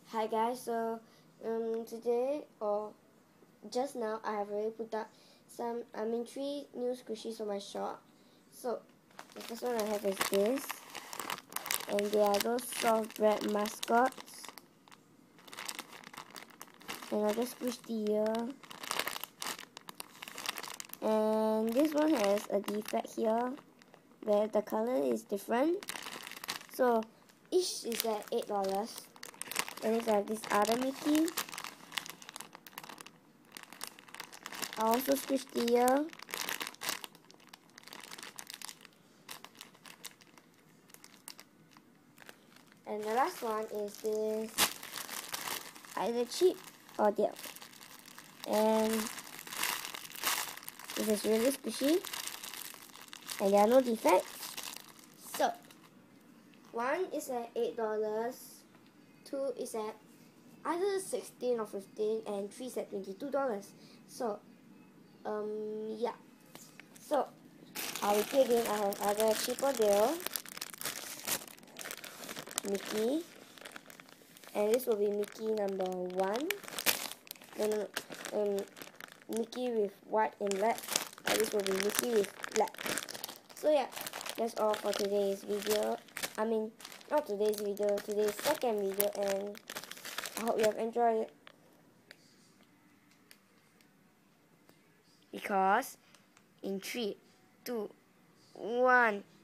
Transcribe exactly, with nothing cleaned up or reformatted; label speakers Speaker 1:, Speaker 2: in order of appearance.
Speaker 1: Hi guys, so um, today or just now I have already put up some, I mean three new squishies on my shop. So the first one I have is this, and they are those soft bread mascots. And I'll just squish the ear. And this one has a defect here where the color is different. So each is at eight dollars. And then I have this other Mickey. I also squished the ear. And the last one is this, either Chip or Dale. And this is really squishy. And there are no defects. So, one is at eight dollars, two is at either sixteen or fifteen, and three is at twenty-two dollars. So, um, yeah. So, I'll repeat again. I have either Chip or Dale, Mickey, and this will be Mickey number one. No, no, no. Um, Mickey with white and black. And this will be Mickey with black. So yeah, that's all for today's video. I mean, not today's video, today's second video, and I hope you have enjoyed it. Because in three, two, one.